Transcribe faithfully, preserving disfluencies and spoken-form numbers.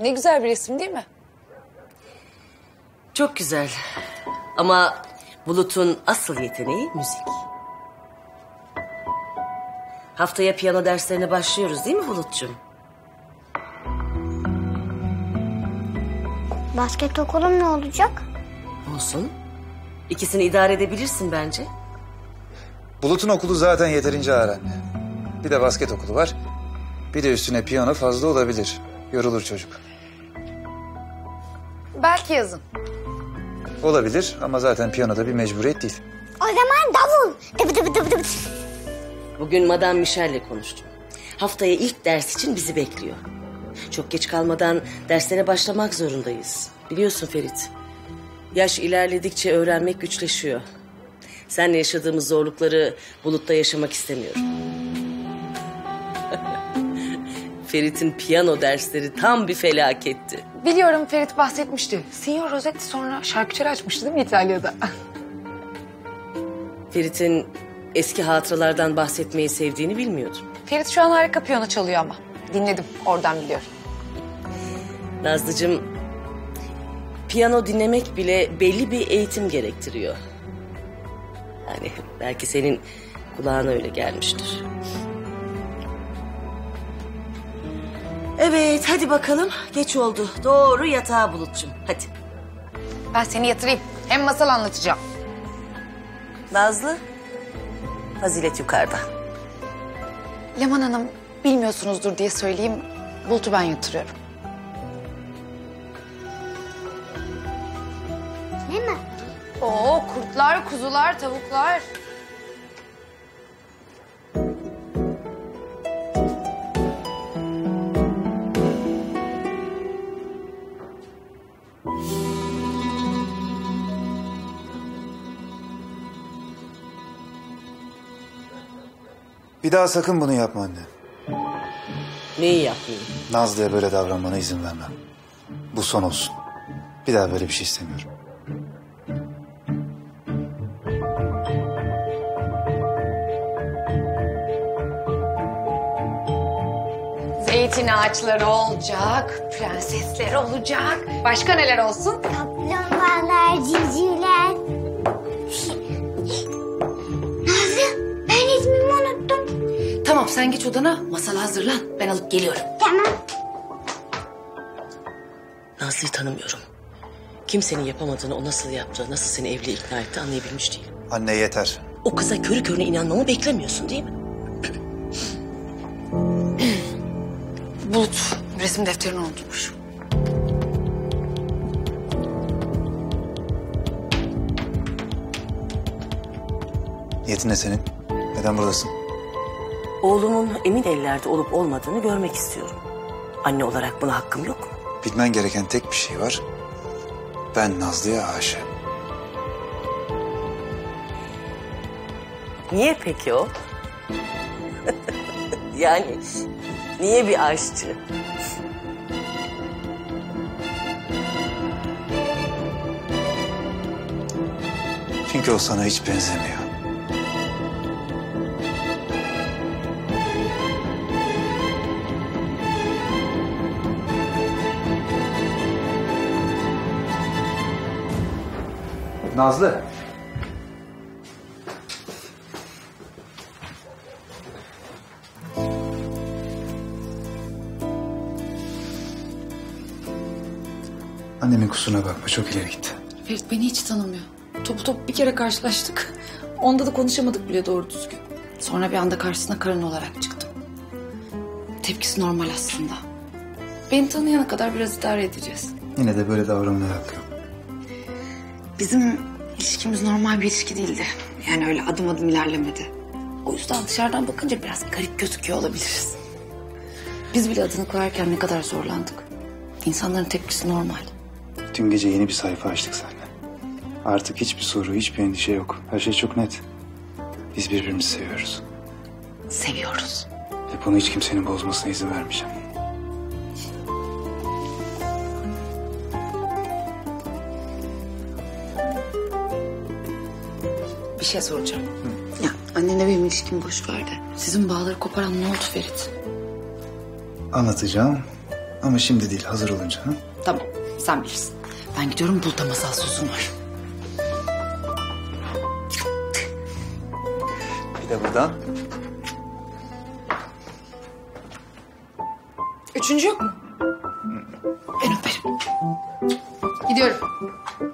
Ne güzel bir resim değil mi? Çok güzel. Ama Bulut'un asıl yeteneği müzik. Haftaya piyano derslerine başlıyoruz değil mi Bulut'cum? Basket okulum ne olacak? Olsun. İkisini idare edebilirsin bence. Bulut'un okulu zaten yeterince ağır anne. Bir de basket okulu var. Bir de üstüne piyano fazla olabilir. Yorulur çocuk. Belki yazın. Olabilir ama zaten piyanoda bir mecburiyet değil. O zaman davul. Dıp dıp dıp dıp. Bugün Madame Michel'le konuştum. Haftaya ilk ders için bizi bekliyor. Çok geç kalmadan derslere başlamak zorundayız. Biliyorsun Ferit. Yaş ilerledikçe öğrenmek güçleşiyor. Seninle yaşadığımız zorlukları Bulut'ta yaşamak istemiyorum. Ferit'in piyano dersleri tam bir felaketti. Biliyorum, Ferit bahsetmişti. Signor Rossetti sonra şarküteri açmıştı değil mi İtalya'da? Ferit'in eski hatıralardan bahsetmeyi sevdiğini bilmiyordum. Ferit şu an harika piyano çalıyor ama. Dinledim, oradan biliyorum. Nazlıcığım, piyano dinlemek bile belli bir eğitim gerektiriyor. Yani belki senin kulağına öyle gelmiştir. Evet, hadi bakalım. Geç oldu. Doğru yatağa Bulut'cum. Hadi. Ben seni yatırayım. Hem masal anlatacağım. Nazlı, Fazilet yukarıda. Leman Hanım, bilmiyorsunuzdur diye söyleyeyim. Bulut'u ben yatırıyorum. Ne mi? Oo, kurtlar, kuzular, tavuklar. Bir daha sakın bunu yapma anne. Neyi yapmayayım? Nazlı'ya böyle davranmana izin vermem. Bu son olsun. Bir daha böyle bir şey istemiyorum. Zeytin ağaçları olacak, prensesler olacak. Başka neler olsun? Kaplumbağalar, civcivler. Nazlı, ben ismimi unuttum. Tamam, sen geç odana, masal hazırlan. Ben alıp geliyorum. Tamam. Nazlı'yı tanımıyorum. Kimsenin yapamadığını o nasıl yaptı, nasıl seni evliliğe ikna etti anlayabilmiş değilim. Anne yeter. O kıza körü körüne inanmamı beklemiyorsun değil mi? Bulut, resim defterini unutmuş. Niyetin ne senin? Neden buradasın? Oğlumun emin ellerde olup olmadığını görmek istiyorum. Anne olarak buna hakkım yok mu? Bilmen gereken tek bir şey var. Ben Nazlı'ya aşığım. Niye peki o? Yani niye bir aşçı? Çünkü o sana hiç benzemiyor. Nazlı. Annemin kusuruna bakma, çok ileri gitti. Ferit beni hiç tanımıyor. Topu topu bir kere karşılaştık. Onda da konuşamadık bile doğru düzgün. Sonra bir anda karşısına karın olarak çıktım. Tepkisi normal aslında. Beni tanıyana kadar biraz idare edeceğiz. Yine de böyle davranmaya hakkı yok. Bizim ilişkimiz normal bir ilişki değildi. Yani öyle adım adım ilerlemedi. O yüzden dışarıdan bakınca biraz garip gözüküyor olabiliriz. Biz bile adını koyarken ne kadar zorlandık. İnsanların tepkisi normal. Dün gece yeni bir sayfa açtık seninle. Artık hiçbir soru, hiçbir endişe yok. Her şey çok net. Biz birbirimizi seviyoruz. Seviyoruz. Ve bunu hiç kimsenin bozmasına izin vermeyeceğim. Bir şey soracağım. Hı. Ya annenle benim ilişkimi boş ver de. Sizin bağları koparan ne oldu Ferit? Anlatacağım Ama şimdi değil, hazır olunca. Ha? Tamam, sen bilirsin. Ben gidiyorum, burada masal sözüm var. Bir de buradan. Üçüncü yok mu? Ben öperim. Gidiyorum.